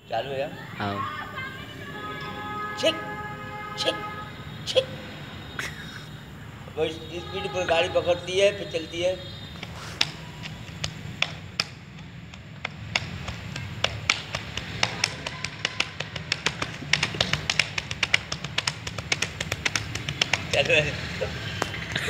चालू है। हाँ। छिक छिक छिक। वो स्पीड पर गाड़ी पकड़ती है फिर चलती है। चलो